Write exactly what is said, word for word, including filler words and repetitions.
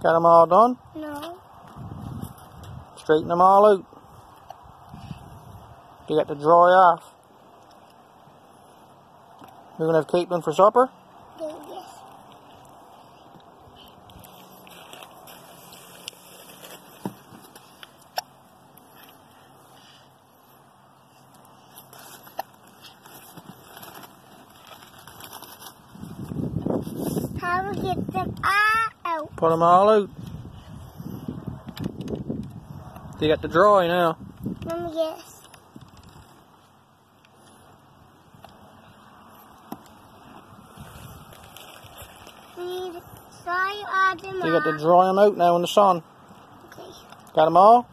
Got them all done? No. Straighten them all out. You got to dry off. You're going to have capelin for supper? Yes. How do we get them all out? Put them all out. You got to dry now. Let me guess. We dry all them You got to off. dry them out now in the sun. Okay. Got them all?